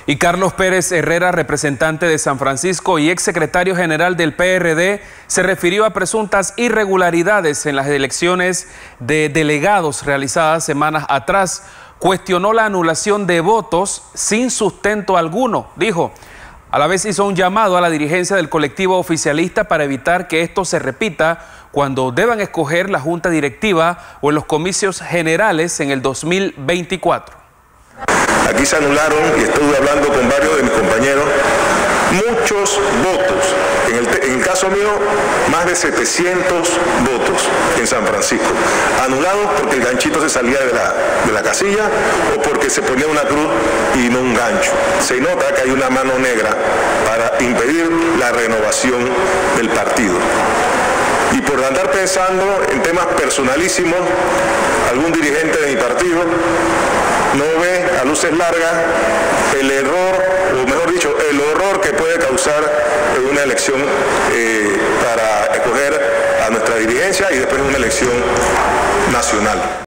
Y Carlos Pérez Herrera, representante de San Francisco y exsecretario general del PRD, se refirió a presuntas irregularidades en las elecciones de delegados realizadas semanas atrás. Cuestionó la anulación de votos sin sustento alguno, dijo. A la vez hizo un llamado a la dirigencia del colectivo oficialista para evitar que esto se repita cuando deban escoger la junta directiva o en los comicios generales en el 2024. Aquí se anularon, y estuve hablando con varios de mis compañeros, muchos votos. En el caso mío, más de 700 votos en San Francisco. Anulados porque el ganchito se salía de la casilla o porque se ponía una cruz y no un gancho. Se nota que hay una mano negra para impedir la renovación del partido. Y por andar pensando en temas personalísimos, algún dirigente de mi partido no ve a luces largas el error, o mejor dicho, el horror que puede causar una elección para escoger a nuestra dirigencia y después una elección nacional.